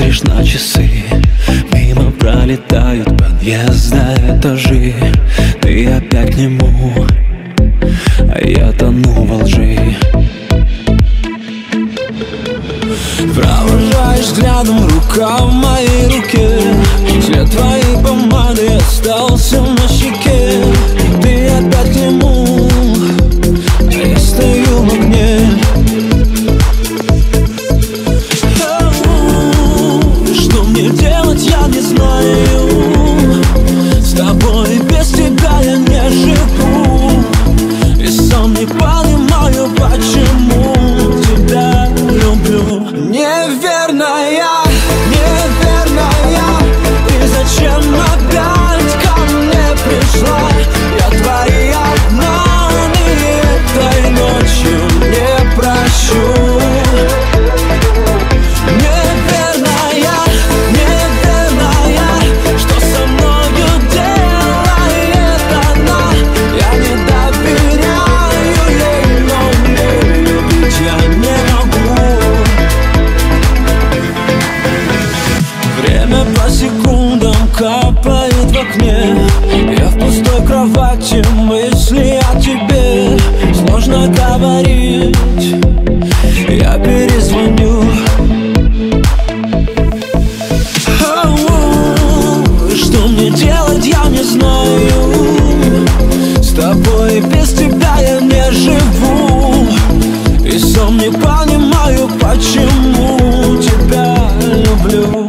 смотришь на часы, мимо пролетают подъезда, этажи. Ты опять к нему, а я тону во лжи. Провожаешь взглядом, рука в моей руке, след твоей помады остался на щеке. Ты опять к нему, а я стою в огне. Что мне делать, я не знаю. С тобой без тебя я не живу, и сам не понимаю, почему тебя люблю. Неверная, неверная, ты зачем опять ко мне пришла? Я твои обманы этой ночью не прощу. Неверная, неверная, что со мною делает она? Я не доверяю ей, но мне любить я не могу. Время по секундам капает в окне. Я в пустой кровати, мысли о тебе. Сложно говорить, я перезвоню. Что мне делать, я не знаю. С тобой без тебя я не живу, и сам не понимаю, почему тебя люблю.